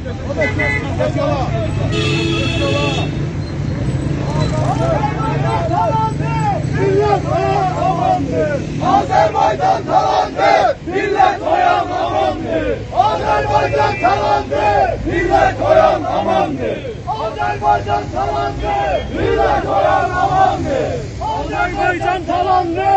Azerbaycan talandı, millet oyan amandı. Azerbaycan talandı, millet oyan amandı. Azerbaycan talandı, millet oyan amandı. Azerbaycan talandı,